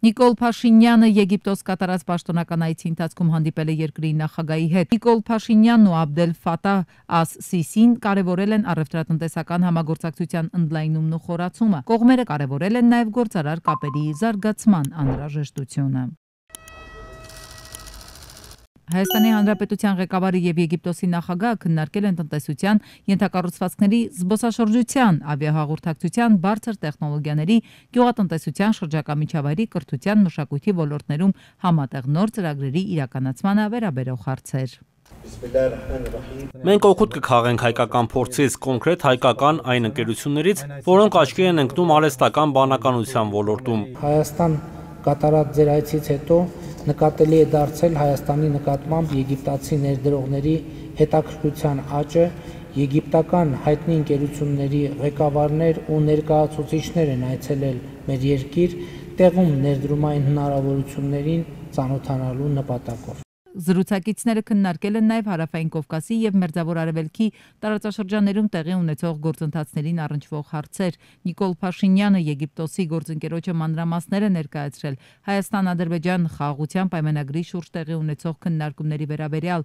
Նիկոլ Փաշինյանը Եգիպտոս կատարած պաշտոնական այցի ընթացքում հանդիպել է երկրի նախագահի հետ։ Նիկոլ Փաշինյանն ու Աբդել Ֆաթահ Աս-Սիսին կարևորել են առևտրատնտեսական համագործակցության ընդլայնումն ու խորացումը։ Կողմերը կարևորել են նաև գործարար կապերի զարգացման անհրաժեշտությունը։ Հայաստանի Հանրապետության ղեկավարը եւ Եգիպտոսի նախագահը քննարկել են տնտեսության, ենթակառուցվածքների, զբոսաշրջության, ավիահաղորդակցության, բարձր տեխնոլոգիաների, գյուղատնտեսության, շրջակա միջավայրի, կրթության, մշակույթի ոլորտներում համատեղ նոր ծրագրերի իրականացմանը վերաբերող հարցեր։ Մենք օգուտ կքաղենք հայկական փորձից, կոնկրետ հայկական այն ընկերություններից, որոնք աչքի են ընկնում արհեստական բանականության ոլորտում։ Հայաստան կատարած ձեր այցից հետո նկատելի է դարձել Հայաստանի նկատմամբ եգիպտացի ներդրողների հետաքրքրության աճը, եգիպտական հայտնի ընկերությունների ղեկավարներ ու ներկայացուցիչներ են այցելել մեր երկիր, տեղում ներդրումային հնարավորություններին ծանոթանալու նպատակով։ Զրուցակիցները քննարկել են նաև Հարավային Կովկասի եւ Մերձավոր Արևելքի տարածաշրջաններում տեղի ունեցող գործընթացներին առնչվող հարցեր։ Նիկոլ Փաշինյանը Եգիպտոսի գործընկերոջը մանրամասներ է ներկայացրել Հայաստան-Ադրբեջան խաղաղության պայմանագրի շուրջ տեղի ունեցող քննարկումների վերաբերյալ։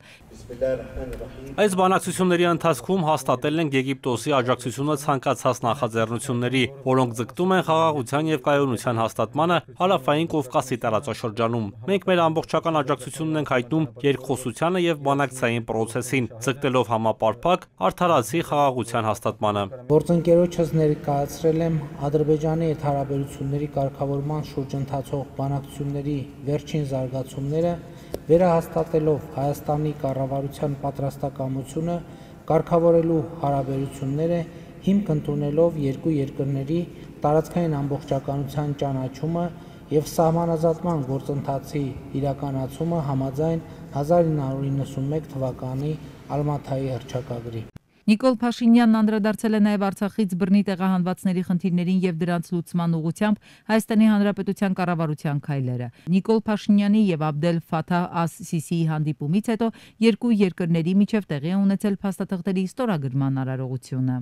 Այս բանակցությունների ընթացքում հաստատել ենք Եգիպտոսի աջակցությունը ցանկացած նախաձեռնությունների, որոնք ձգտում են խաղաղության եւ կայունության հաստատմանը Հարավային Կովկասի տարածաշրջանում։ Մենք մեր ամբողջական աջակցությունն ենք հայտնում երկխոսությանը եւ բանակցային պրոցեսին, ձգտելով համապարփակ արդարացի խաղաղության հաստատմանը։ Գործընկերոջս ներկայացրել եմ Ադրբեջանի հետ հարաբերությունների կարգավորման շուրջ ընթացող բանակցությունների վերջին զարգացումները, վերահաստատելով Հայաստանի կառավարության պատրաստակամությունը կարգավորելու հարաբերությունները, հիմք ընդունելով երկու երկրների տարածքային ամբողջականության ճանաչումը եւ սահմանազատման գործընթացի իրականացումը համաձայն 1991 թվականի Ալմաթայի հռչակագրի։ Նիկոլ Փաշինյանն անդրադարձել է նաև Արցախից բռնի տեղահանվածների խնդիրներին եւ դրանց լուծման ուղղությամբ Հայաստանի Հանրապետության կառավարության քայլերը։ Նիկոլ Փաշինյանի եւ Աբդել Ֆաթահ Աս-Սիսիի հանդիպումից հետո երկու երկրների միջև տեղի է ունեցել փաստաթղթերի ստորագրման արարողությունը։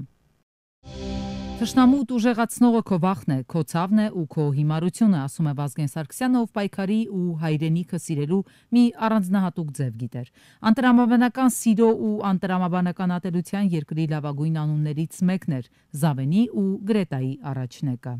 Թշնամուտ ուժեղացնողը քո վախն է, քո ցավն է ու քո հիմարությունը, ասում է Վազգեն Սարգսյանը, ով պայքարի ու հայրենիքը սիրելու մի առանձնահատուկ ձև գիտեր։ Անտրամաբանական սիրո ու անտրամաբանական ատելության երկրի լավագույն անուններից մեկն էր, Զավենի ու Գրետայի առաջնեկը։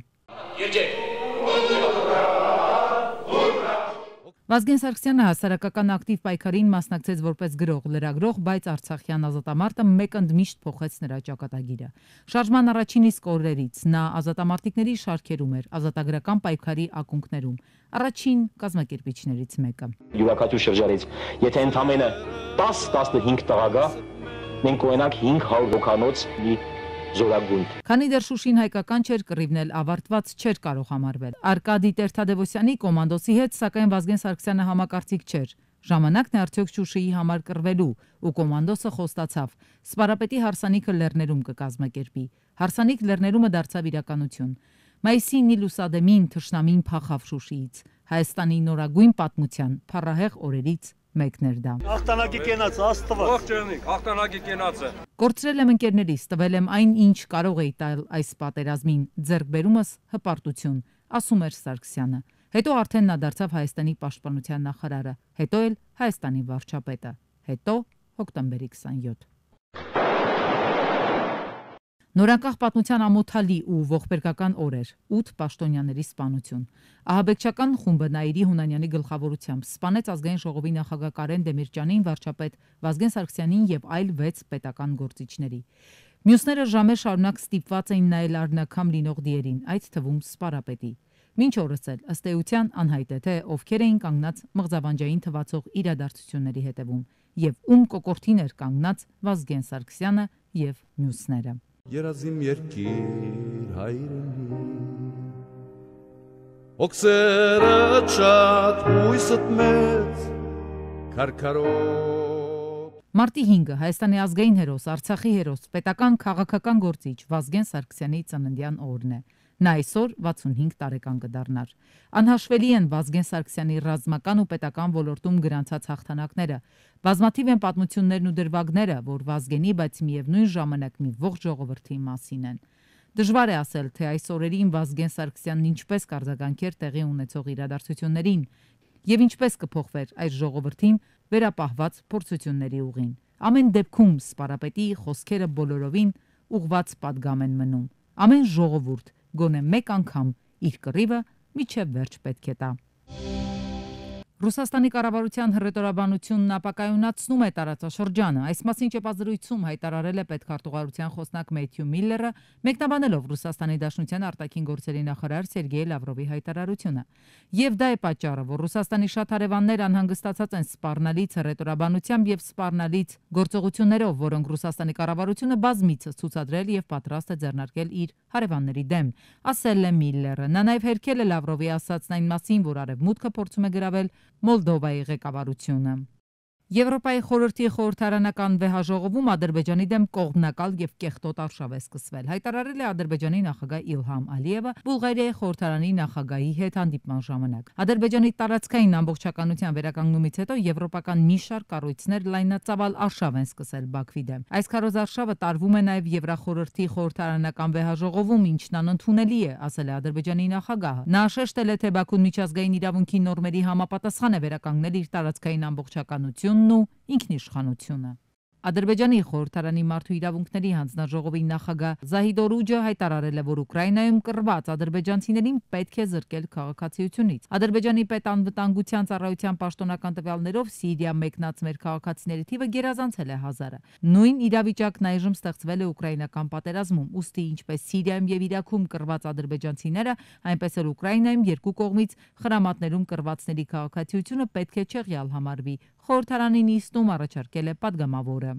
Վազգեն Սարգսյանը հասարակական ակտիվ պայքարին մասնակցեց որպես գրող, լրագրող, բայց արցախյան ազատամարտը մեկ ընդմիշտ փոխեց նրա ճակատագիրը։ Շարժման առաջին իսկ օրերից նա ազատամարտիկների շարքերում էր, ազատագրական պայքարի ակունքներում, առաջին կազմակերպիչներից մեկը։ Յուրաքանչյուր շրջանից, եթե ընդամենը 10-15 տղա գա, մենք կունենանք 500 հոգանոց մի զորագունդ։ Քանի դեռ Շուշին հայկական չէր, կռիվն էլ ավարտված չէր կարող համարվել։ Արկադի Տեր-Թադևոսյանի կոմանդոսի հետ, սակայն Վազգեն Սարգսյանը համակարծիք չէր։ Ժամանակն է արդյոք Շուշիի համար կռվելու, ու կոմանդոսը խոստացավ. Սպարապետի հարսանիքը Լեռներում կկազմակերպի։ Հարսանիք Լեռներումը դարձավ իրականություն։ Մայիսի Նիլուսադեմին թշնամին փախավ Շուշիից։ Հայաստանի նորագույն պատմության փառահեղ օրերից մեկն էր դա։ Հաղթանակի կենացը, Աստված։ Ողջույն, հաղթանակի կենացը։ Կորցրել եմ ընկերներիս, տվել եմ այն, ինչ կարող էի տալ այս պատերազմին, ձեռքբերումս հպարտություն, ասում էր Սարգսյանը։ Հետո արդեն նա դարձավ Հայաստանի պաշտպանության նախարարը, հետո էլ Հայաստանի վարչապետը, հետո հոկտեմբերի 27։ Նորանկախ պատմության ամոթալի ու ողբերգական օր էր, 8 պաշտոնյաների սպանություն։ Ահաբեկչական խումբը Նաիրի Հունանյանի գլխավորությամբ սպանեց ազգային ժողովի նախագահ Կարեն Դեմիրճյանին, վարչապետ Վազգեն Սարգսյանին եւ այլ 6 պետական գործիչների։ Մյուսները ժամեր շարունակ ստիպված էին նայել առնակամ լինող դիերին, այդ թվում սպարապետի։ Մինչ օրս էլ ըստ էության անհայտ է, թե ովքեր էին կանգնած մղձավանջային թվացող իրադարձությունների հետևում եւ ում կոկորտին էր կանգնած Վազգեն Սարգսյանը եւ մյուսները։ Երազիմ երկիր հայրենի Օքսերը շատ հույսըտ մեծ քարքարոտ Մարտի 5-ը Հայաստանի ազգային հերոս, Արցախի հերոս, պետական քաղաքական գործիչ Վազգեն Սարգսյանի ծննդյան օրն է։ Նա այսօր 65 տարեկան կդառնար։ Անհաշվելի են Վազգեն Սարգսյանի ռազմական ու պետական ոլորտում գրանցած հաղթանակները։ Բազմաթիվ են պատմություններն ու դրվագները, որ Վազգենի, բայց միևնույն ժամանակ մի ողջ ժողովրդի մասին են։ Դժվար է ասել, թե այս օրերին Վազգեն Սարգսյանն ինչպես կարձագանքեր տեղի ունեցող իրադարձություններին եւ ինչպես կփոխվեր այս ժողովրդին վերապահված փորձությունների ուղին։ Ամեն դեպքում սպարապետի խոսքերը բոլորովին ուղված падգամ են մնում։ Ամեն ժողովուրդ գոնե մեկ անգամ իր կռիվը միջև վերջ պետք է տա։ Ռուսաստանի կառավարության հռետորաբանությունն ապակայունացնում է տարածաշրջանը։ Այս մասին ճեպազրույցում հայտարարել է պետքարտուղարության խոսնակ Մեթյու Միլլերը, մեկնաբանելով Ռուսաստանի Դաշնության արտաքին գործերի նախարար Սերգեյ Լավրովի հայտարարությունը։ Եվ դա է պատճառը, որ Ռուսաստանի շատ հարևաններ անհանգստացած են սպառնալից հռետորաբանությամբ եւ սպառնալից գործողություններով, որոնք Ռուսաստանի կառավարությունը բազմիցս ցուցադրել եւ պատրաստ է ձեռնարկել իր հարևանների դեմ, ասել է Միլլերը։ Նա նաև հերքել է Լավրովի ասածն այն մասին, որ Արևմուտքը փորձում է գրավել Մոլդովայի ղեկավարությունը։ Եվրոպայի խորհրդի խորհրդարանական վեհաժողովում Ադրբեջանի դեմ կողմնակալ եւ կեղտոտ արշավ է սկսվել։ Հայտարարել է Ադրբեջանի նախագահ Իլհամ Ալիևը Բուլղարիայի խորհրդարանի նախագահի հետ հանդիպման ժամանակ։ Ադրբեջանի տարածքային ամբողջականության վերականգնումից հետո եվրոպական մի շարք կառույցներ լայնածավալ արշավ են սկսել Բաքվի դեմ։ Այս քարոզարշավը տարվում է նաեւ Եվրախորհրդի խորհրդարանական վեհաժողովում, ինչն անընդունելի է, ասել է Ադրբեջանի նախագահը։ Նա շեշտել է, թե Բաքուն միջազգային իրավունքի նորմերի համապատասխան է վերականգնել իր տարածքային ամբողջականությունը ու ինքնիշխանությունը։ Ադրբեջանի խորհրդարանի մարդու իրավունքների հանձնաժողովի նախագահ Զահիդ Օրուջը հայտարարել է, որ Ուկրաինայում կռված ադրբեջանցիներին պետք է զրկել քաղաքացիությունից։ Ադրբեջանի պետանվտանգության ծառայության պաշտոնական տվյալներով Սիրիա մեկնած մեր քաղաքացիների թիվը գերազանցել է 1000-ը։ Նույն իրավիճակն այժմ ստեղծվել է ուկրաինական պատերազմում, ուստի ինչպես Սիրիայում եւ Իրաքում կռված ադրբեջանցիները, այնպես էլ Ուկրաինայում երկու կողմից խրամատներում կռվածների քաղաքացիությունը պետք է չեղյալ համարվի։ Խորհրդարանի նիստում առաջարկել է падգամավորը։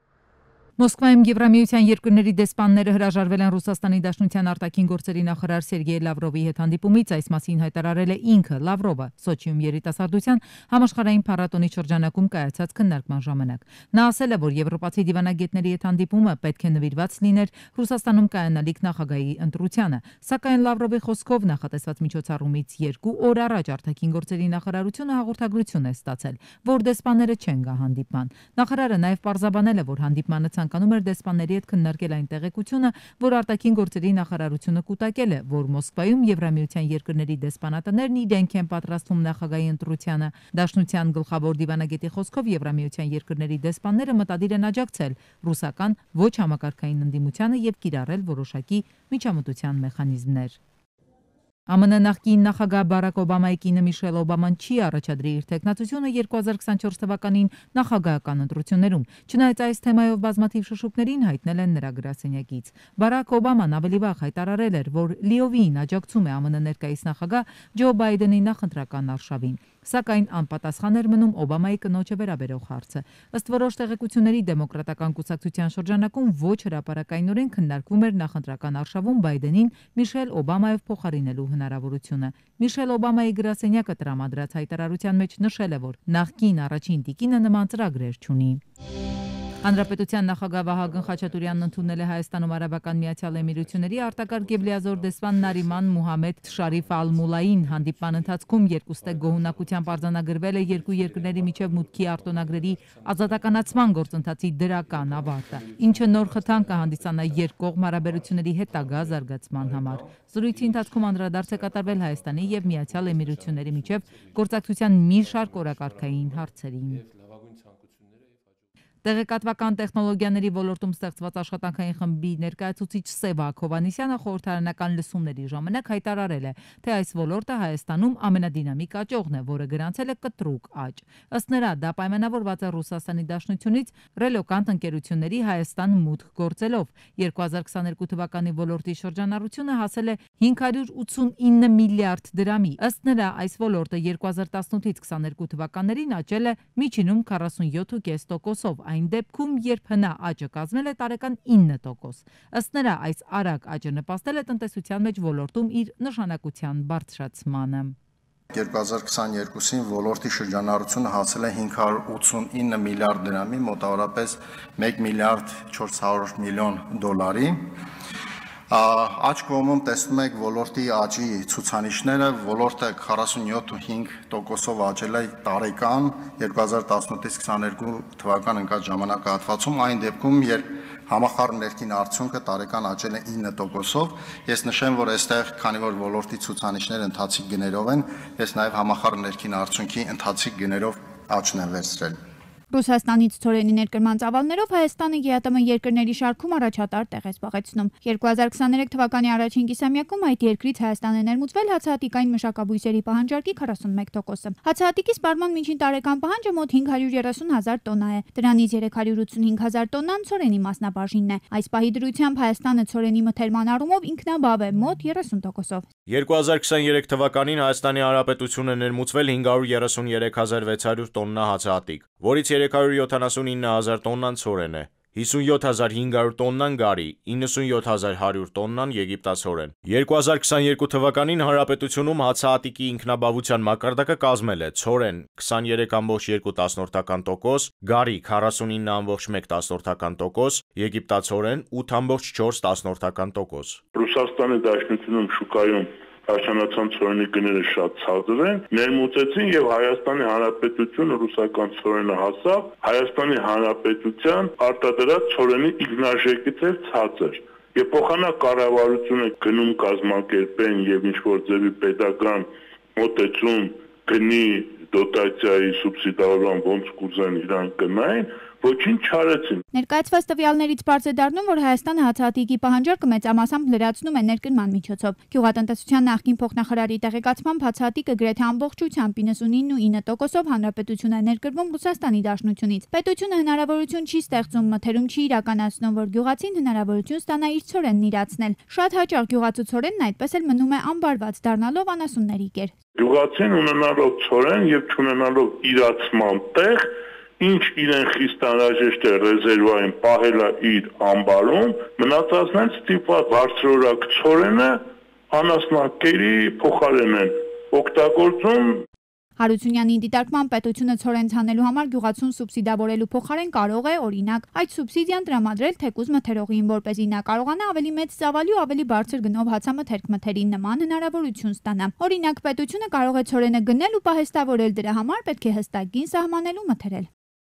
Մոսկվայում Եվրամիության երկրների դեսպանները հրաժարվել են Ռուսաստանի Դաշնության արտաքին գործերի նախարար Սերգեյ Լավրովի հետ հանդիպումից, այս մասին հայտարարել է ինքը Լավրովը Սոչիում երիտասարդության համաշխարհային փառատոնի շրջանակում կայացած քննարկման ժամանակ։ Նա ասել է, որ եվրոպացի դիվանագետների հետ հանդիպումը պետք է նվիրված լիներ Ռուսաստանում կայանալիք նախագահի ընտրությանը, սակայն Լավրովի խոսքով նախատեսված միջոցառումից 2 օր առաջ արտաքին գործերի նախարարությունը հաղորդագրություն է ստացել, որ դեսպանները չեն գա հանդիպման։ Նախարարը նաև պարզաբանել է, որ հանդիպմանը ցանկանում էր դեսպանների հետ քննարկել այն տեղեկությունը, որ արտաքին գործերի նախարարությունը կուտակել է, որ Մոսկվայում Եվրամիության երկրների դեսպանատներն իրենք են պատրաստվում նախագահի ընտրությանը։ Դաշնության գլխավոր դիվանագետի խոսքով Եվրամիության երկրների դեսպանները մտադիր են աջակցել ռուսական ոչ համակարգային ընդդիմությանը եւ կիրառել որոշակի միջամտության մեխանիզմներ։ ԱՄՆ նախկին նախագահ Բարակ Օբամայի կինը Միշել Օբաման չի առաջադրի իր տեխնացությունը 2024 թվականին նախագահական ընտրություններում։ Չնայած այս թեմայով բազմաթիվ շշուկներին հայտնել են նրա գրասենյակից։ Բարակ Օբաման ավելի վաղ հայտարարել էր, որ լիովին աջակցում է ԱՄՆ ներկայիս նախագահ Ջո Բայդենի նախընտրական արշավին, սակայն անպատասխան էր մնում Օբամայի կնոջը վերաբերող հարցը։ Ըստ որոշ տեղեկությունների դեմոկրատական կուսակցության շրջանակում ոչ հրապարակայնորեն քննարկվում էր նախընտրական արշավում Բայդենին Միշել Օբամայով փոխարինելու հնարավորությունը։ Միշել Օբամայի գրասենյակը տրամադրած հայտարարության մեջ նշել է, որ նախկին առաջին տիկինը նման ծրագրեր չունի։ Հանրապետության նախագահ Վահագն Խաչատուրյանն ընդունել է Հայաստանում Արաբական Միացյալ Էմիրությունների արտակարգ եւ լիազոր դեսպան Նարիման Մուհամեդ Շարիֆ Ալ-Մուլային հանդիպման ընթացքում երկուստեք գոհունակությամբ արձանագրվել է երկու երկրների միջև մուտքի արտոնագրերի ազատականացման գործընթացի դրական ավարտը, ինչը նոր խթան կհանդիսանա երկկողմ հարաբերությունների հետագա զարգացման համար։ Զրույցի ընթացքում անդրադարձ է կատարվել Հայաստանի եւ Միացյալ Էմիրությունների միջև գործակցության մի շարք օրակարգային հարցերին։ Տեղեկատվական տեխնոլոգիաների ոլորտում ստեղծված աշխատանքային խմբի ներկայացուցիչ Սևակ Հովհաննիսյանը խորհրդարանական լսումների ժամանակ հայտարարել է, թե այս ոլորտը Հայաստանում ամենադինամիկ աճողն է, որը գրանցել է կտրուկ աճ։ Ըստ նրա, դա պայմանավորված է Ռուսաստանի Դաշնությունից ռելոկանտ ընկերությունների Հայաստան մուտք գործելով։ 2022 թվականի ոլորտի շրջանառությունը հասել է 589 միլիարդ դրամի։ Ըստ նրա, այս ոլորտը 2018-ից 22 թվականներին աճել է միջինում 47.5%-ով, այն դեպքում, երբ հնա աճը կազմել է տարեկան 9%։ Ըստ նրա, այս արագ աճը նպաստել է տնտեսության մեջ ոլորտում իր նշանակության բարձրացմանը։ 2022-ին ոլորտի շրջանառությունը հասել է 589 միլիարդ դրամի, մոտավորապես 1 միլիարդ 400 միլիոն դոլարի։ Աճ կողմում տեսնում եք ոլորտի աճի ցուցանիշները, ոլորտը 47.5%-ով աճել է տարեկան 2018-ից 22 թվական ընկած ժամանակահատվածում, այն դեպքում, երբ Համախառն ներքին արդյունքը տարեկան աճել է 9%-ով։ Ես նշեմ, որ այստեղ, քանի որ ոլորտի ցուցանիշները ընթացիկ գներով են, ես նաև համախառն ներքին արդյունքի ընթացիկ գներով աճն եմ վերցրել։ Ռուսաստանից ցորենի ներկրման ծավալներով Հայաստանը ԵԱՏՄ երկրների շարքում առաջատար տեղ է զբաղեցնում։ 2023 թվականի առաջին կիսամյակում այդ երկրից Հայաստանը ներմուծվել հացահատիկային մշակաբույսերի պահանջարկի 41%-ը։ Հացահատիկի սպառման միջին տարեկան պահանջը մոտ 530,000 տոննա է։ Դրանից 385,000 տոննան ցորենի մասնաբաժինն է։ Այս պահի դրությամբ Հայաստանը ցորենի մթերման առումով ինքնաբավ է մոտ 30%-ով։ 2023 թվականին Հայաստանի Հանրապետությունը ներմուծվել 533,600 տոննա հացահատիկ, որից 379,000 տոննան ցորեն է, 57,500 տոննան գարի, 97,100 տոննան եգիպտացորեն։ 2022 թվականին Հանրապետությունում հացահատիկի ինքնաբավության մակարդակը կազմել է ցորեն 23,2%, գարի 49,1%, եգիպտացորեն 8,4%։ Ռուսաստանի Դաշնությունում շուկայում աշնանացան ցորենի գները շատ ցածր են, ներմուծեցին եւ Հայաստանի Հանրապետությունը ռուսական ցորենը հասավ, Հայաստանի Հանրապետության արտադրած ցորենի ինքնարժեքից էր ցածր։ Եվ փոխանակ կառավարությունը գնում կազմակերպեն եւ ինչ որ ձևի պետական մոտեցում գնի դոտացիայի սուբսիդավորման ոնց կուզեն իրանք գնային, ոչինչ չարեցին։ Ներկայացված տվյալներից բարձ է դառնում, որ Հայաստանը հացահատիկի պահանջարկը մեծամասամբ լրացնում է ներկրման միջոցով։ Գյուղատնտեսության նախկին փոխնախարարի տեղեկացմամբ հացահատիկը գրեթե ամբողջությամբ 99.9%-ով հանրապետություն է ներկրվում Ռուսաստանի Դաշնությունից։ Պետությունը հնարավորություն չի ստեղծում, մթերում չի իրականացնում, որ գյուղացին հնարավորություն ստանա իր ցորենն իրացնել։ Շատ հաճախ գյուղացու ցորենն այդպես էլ մնում է անբարված, դառնալով անասունների կեր։ Գյուղացին ունենալով ցորեն եւ չունենալով իրացման տեղ, ինչ իրեն խիստ անհրաժեշտ է ռեզերվային պահելա իր ամբարում, մնացածն ստիպված բարձրորակ ցորենը անասնակերի փոխարեն են օգտագործում։ Հարությունյանի դիտարկման պետությունը ցորեն ցանելու համար գյուղացուն սուբսիդավորելու փոխարեն կարող է, օրինակ, այդ սուբսիդիան տրամադրել թեկուզ մթերողին, որպեսզի նա կարողանա ավելի մեծ ծավալի ու ավելի բարձր գնով հացամթերք մթերի նման հնարավորություն ստանա։ Օրինակ, պետությունը կարող է ցորենը գնել ու պահեստավորել, դրա համար պետք է հստակ գին սահմանել ու մթերել։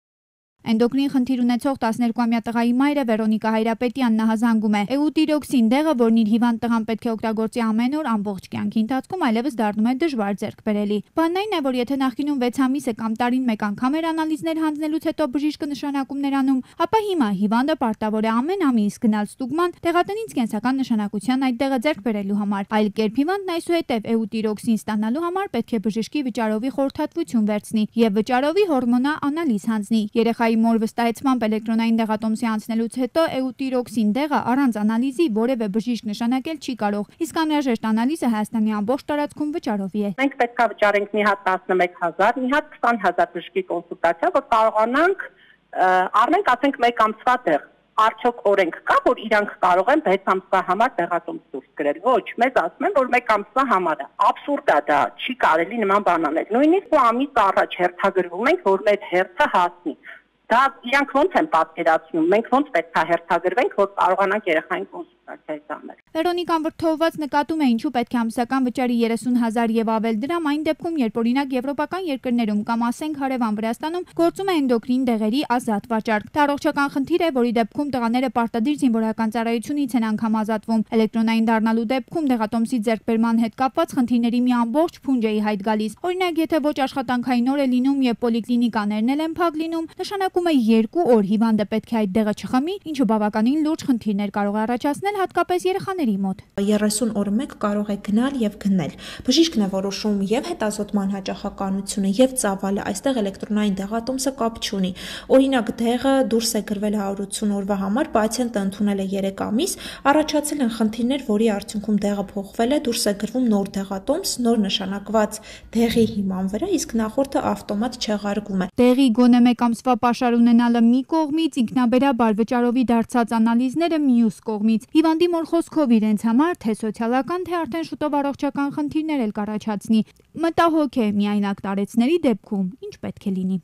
Էնդոկրին խնդիր ունեցող 12-ամյա տղայի մայրը Վերոնիկա Հայրապետյանն հազանգում է։ Էուտիրոքսին դեղը, որն իր հիվանդ տղան պետք է օգտագործի ամեն օր ամբողջ կյանքի ընթացքում, այլևս դառնում է դժվար ձեռք բերելի։ Բանն այն է, որ եթե նախկինում 6 ամիսը կամ տարին մեկ անգամ էր անալիզներ հանձնելուց հետո բժիշկը նշանակումներ անում, ապա հիմա հիվանդը պարտավոր է ամեն ամիս գնալ ստուգման տեղատնից կենսական նշանակության այդ դեղը ձեռք բերելու համար։ Այլ կերպ հիվանդն այսուհետև էուտիրոքսին ստանալու համար պետք է բժշկի վճարովի խորհրդատվություն վերցնի եւ վճարովի հորմոնա անալիզ հանձնի։ Երեխայի մոր վստահեցմամբ էլեկտրոնային դեղատոմսի անցնելուց հետո էուտիրոքսին դեղը առանց անալիզի որևէ բժիշկ նշանակել չի կարող, իսկ անհրաժեշտ անալիզը Հայաստանի ամբողջ տարածքում վճարովի է։ Մենք պետք է վճարենք մի հատ 11,000, մի հատ 20,000 բժշկի կոնսուլտացիա, որ կարողանանք առնենք, ասենք, 1 ամսվա դեղ։ Արդյոք օրենք կա, որ իրանք կարող են 6 ամսվա համար տեղատոմս դուրս գրել։ Ոչ, մեզ ասում են, որ 1 ամսվա համար է։ Աբսուրդ է դա, չի կարելի նման բան անել։ Նույնիսկ ամիս առաջ հերթագրվում ենք, որ մեր հերթը հասնի։ Դա իրանք ոնց են պատկերացնում, մենք ոնց պետք է հերթագրվենք, որ կարողանանք երեխային կոնսուլտացիա տանել։ Վերոնիկան վրդովված նկատում է, ինչու պետք է ամսական վճարի 30,000 եւ ավել դրամ այն դեպքում, երբ օրինակ եվրոպական երկրներում կամ ասենք հարևան Վրաստանում գործում է էնդոկրին դեղերի ազատ վաճառք։ Դա առողջական խնդիր է, որի դեպքում տղաները պարտադիր զինվորական ծառայությունից են անգամ ազատվում։ Էլեկտրոնային դառնալու դեպքում դեղատոմսի ձեռքբերման հետ կապված խնդիրների մի ամբողջ փունջ է հայտ գալիս։ Օրինակ, եթե ոչ աշխատանքային օր է լինում եւ պոլիկլինիկաներն էլ են փակ լինում, նշանակում է 2 օր հիվանդը պետք է այդ դեղը չխմի, ինչը բավականին լուրջ խնդիրներ կարող է առաջացնել հատկապես երեխաների մոտ։ 30 օրը մեկ կարող է գնալ եւ գնել։ Բժիշկն է որոշում եւ հետազոտման հաճախականությունը եւ ծավալը, այստեղ էլեկտրոնային դեղատոմսը կապ չունի։ Օրինակ, դեղը դուրս է գրվել 180 օրվա համար, պացիենտը ընդունել է 3 ամիս, առաջացել են խնդիրներ, որի արդյունքում դեղը փոխվել է, դուրս է գրվում նոր դեղատոմս, նոր նշանակված դեղի հիման վրա, իսկ նախորդը ավտոմատ չեղարկվում է։ Դեղի գոնե 1 ամսվա պաշար ունենալը մի կողմից, ինքնաբերաբար վճարովի դարձած անալիզները մյուս կողմից։ Հիվանդի մոր խոսքով իրենց համար թե սոցիալական, թե արդեն շուտով առողջական խնդիրներ էլ կառաջացնի։ Մտահոգ է միայնակ տարեցների դեպքում ինչ պետք է լինի։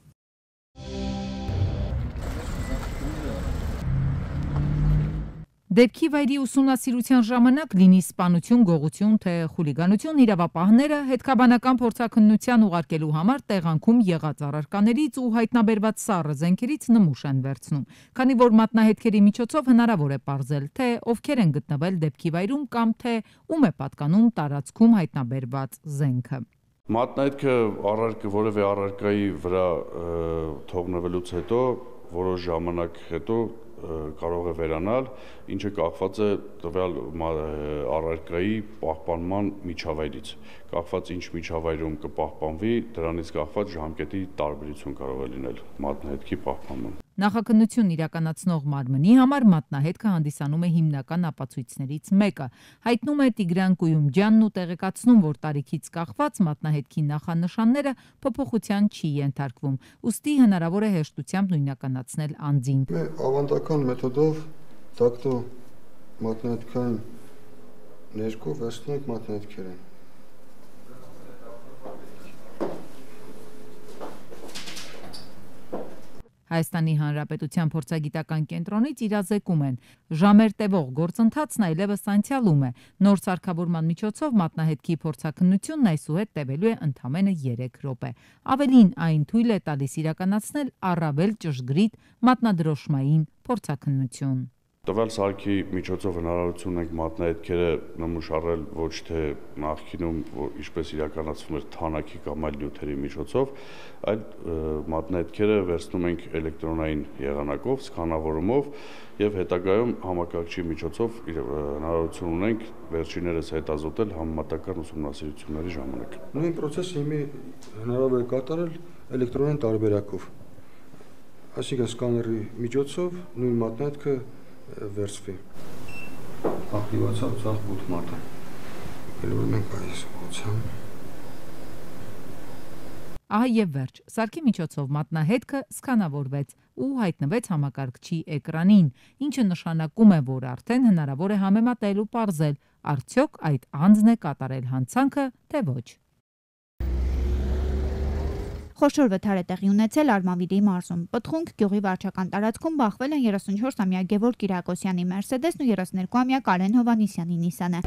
Դեպքի վայրի ուսումնասիրության ժամանակ լինի սպանություն, գողություն, թե խուլիգանություն, իրավապահները հետքաբանական փորձաքննության ուղարկելու համար տեղանքում եղած առարկաներից ու հայտնաբերված սառը զենքերից նմուշ են վերցնում, քանի որ մատնահետքերի միջոցով հնարավոր է պարզել, թե ովքեր են գտնվել դեպքի վայրում կամ թե ում է պատկանում տարածքում հայտնաբերված զենքը։ Մատնահետքը որևէ առարկայի վրա թողնվելուց հետո որոշ ժամանակ հետո կարող է վերանալ, ինչը կախված է տվյալ առարկայի պահպանման միջավայրից։ Կախված ինչ միջավայրում կպահպանվի, դրանից կախված ժամկետի տարբերություն կարող է լինել մատնահետքի պահպանման։ Նախաքննություն իրականացնող մարմնի համար մատնահետքը հանդիսանում է հիմնական ապացույցներից մեկը։ Հայտնում է Տիգրան Կույումջյանն ու տեղեկացնում, որ տարիքից կախված մատնահետքի նախանշանները փոփոխության չի ենթարկվում, ուստի հնարավոր է հեշտությամբ նույնականացնել անձին։ Ավանդական մեթոդով դակտո մատնահետքային ներկով վերցնում ենք մատնահետքերը։ Հայաստանի Հանրապետության փորձագիտական կենտրոնից իրազեկում են ժամեր տևող գործընթացն այլևս անցյալում է։ Նոր սարքավորման միջոցով մատնահետքի փորձաքննությունն այսուհետ տևելու է ընդամենը 3 րոպե։ Ավելին, այն թույլ է տալիս իրականացնել առավել ճշգրիտ մատնադրոշմային փորձաքննություն։ Տվյալ սարքի միջոցով հնարավորություն ունենք մատնահետքերը նմուշարել ոչ թե նախկինում, ինչպես իրականացվում էր թանաքի կամ այլ նյութերի միջոցով, այլ մատնահետքերը վերցնում ենք էլեկտրոնային եղանակով, սկանավորումով եւ հետագայում համակարգչի միջոցով հնարավորություն ունենք վերջիններս հետազոտել համեմատական ուսումնասիրությունների ժամանակ։ Նույն process-ը հիմա հնարավոր է կատարել էլեկտրոնային տարբերակով։ Այսինքն սկաների միջոցով նույն մատնահետքը վերցվի։ Ակտիվացավ ցած բութ մատը։ Ելույթ մենք այս ուղղությամբ։ Ահա եւ վերջ։ Սարքի միջոցով մատնահետքը սկանավորվեց ու հայտնվեց համակարգչի էկրանին, ինչը նշանակում է, որ արդեն հնարավոր է համեմատել ու պարզել, արդյոք այդ անձն է կատարել հանցանքը, թե ոչ։ Խոշոր վթար է տեղի ունեցել Արմավիրի մարզում։ Պտխունք գյուղի վարչական տարածքում բախվել են 34-ամյա Գևորգ Կիրակոսյանի Մերսեդեսն ու 32-ամյա Կարեն Հովանիսյանի Նիսանը։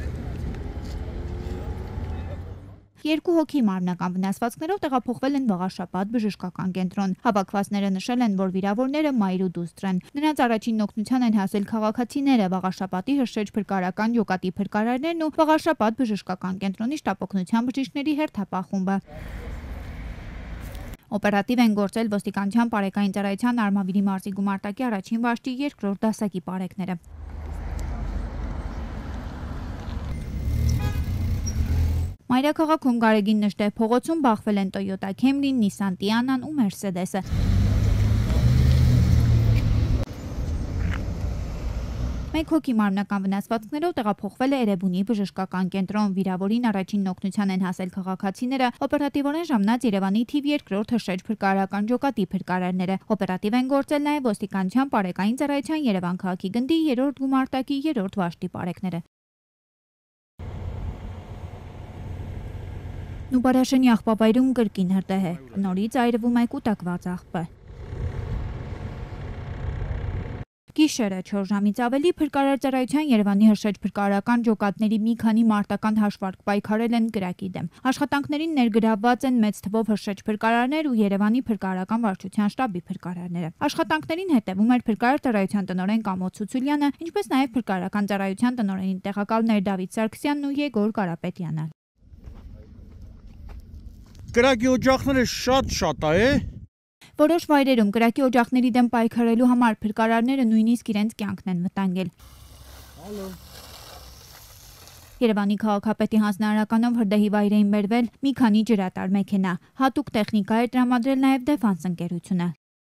Երկու հոգի մարմնական վնասվածքներով տեղափոխվել են Վաղաշապատ բժշկական կենտրոն։ Հավաքվածները նշել են, որ վիրավորները մայր ու դուստր են։ Նրանց առաջին օգնության են հասել քաղաքացիները, Վաղաշապատի հրշեջ փրկարարական ջոկատի փրկարարներն ու Վաղաշապատ բժշկական կենտրոնի շտապօգնության բժիշկների հերթապահ խումբը։ Օպերատիվ են գործել ոստիկանության բարեկային ծառայության Արմավիրի մարզի գումարտակի առաջին վաշտի 2-րդ դասակի բարեկները։ Մայրաքաղաքում Գարեգին Նժդեհ փողոցում բախվել են Toyota Camry, Nissan Tiana-ն ու Mercedes-ը։ Մեկ հոգի մարմնական վնասվածքներով տեղափոխվել է Էրեբունի բժշկական կենտրոն։ Վիրավորին առաջին օգնության են հասել քաղաքացիները, օպերատիվորեն ժամանած Երևանի թիվ 2-րդ հրշեջ փրկարարական ջոկատի փրկարարները։ Օպերատիվ են գործել նաև ոստիկանության բարեկային ծառայության Երևան քաղաքի գնդի 3-րդ գումարտակի 3-րդ վաշտի բարեկները։ Նուբարաշենի աղբավայրում կրկին հրդեհ է։ Նորից այրվում է կուտակված աղբը։ Գիշերը 4 ժամից ավելի փրկարար ծառայության Երևանի հրշեջ փրկարարական ջոկատների մի քանի մարտական հաշվարկ պայքարել են կրակի դեմ։ Աշխատանքներին ներգրավված են մեծ թվով հրշեջ փրկարարներ ու Երևանի փրկարարական վարչության շտաբի փրկարարները։ Աշխատանքներին հետևում էր փրկարար ծառայության տնօրեն Կամո Ցուցուլյանը, ինչպես նաև փրկարարական ծառայության տնօրենի տեղակալներ Դավիթ Սարգսյանն ու Եգոր Կարապետյանը։ Կրակի օջախները շատ է։ Որոշ վայրերում կրակի օջախների դեմ պայքարելու համար փրկարարները նույնիսկ իրենց կյանքն են վտանգել։ Երևանի քաղաքապետի հանձնարարականով հրդեհի վայր էին բերվել մի քանի ջրատար մեքենա։ Հատուկ տեխնիկա էր տրամադրել նաև Դեֆանս ընկերությունը։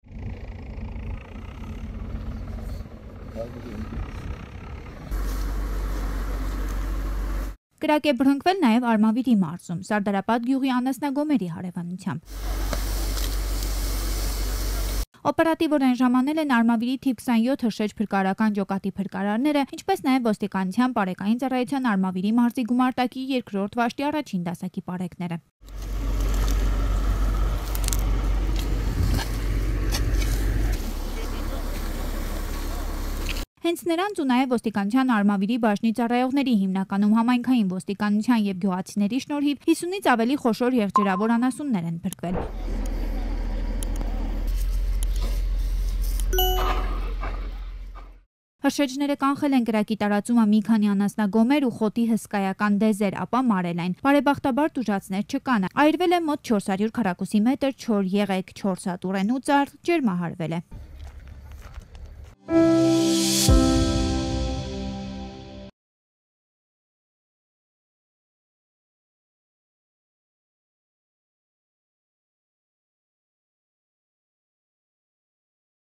Կրակ է բռնկվել նաև Արմավիրի մարզում, Սարդարապատ գյուղի անասնագոմերի հարևանությամբ։ Օպերատիվորեն ժամանել են Արմավիրի թիվ 27 հրշեջ փրկարարական ջոկատի փրկարարները, ինչպես նաև ոստիկանության բարեկային ծառայության Արմավիրի մարզի գումարտակի 2-րդ վաշտի առաջին դասակի բարեկները։ Հենց նրանց ու նաև ոստիկանության Արմավիրի բաժնի ծառայողների, հիմնականում համայնքային ոստիկանության եւ գյուղացիների շնորհիվ 50-ից ավելի խոշոր եղջերավոր անասուններ են փրկվել։ Հրշեջները կանխել են կրակի տարածումը մի քանի անասնագոմեր ու խոտի հսկայական դեզեր, ապա մարել այն։ Բարեբախտաբար տուժածներ չկան։ Այրվել է մոտ 400 քառակուսի մետր չոր եղեգ, 4 հատ ուռենու ծառ ջերմահարվել է։